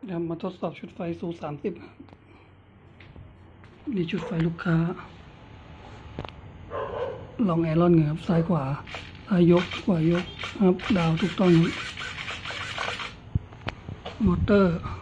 เรามาทดสอบชุดไฟสู30นี่ชุดไฟลูกค้าลองไอรอนเงครับซ้ายขวาซ้ายยกขวายกครับดาวถูกต้องมอเตอร์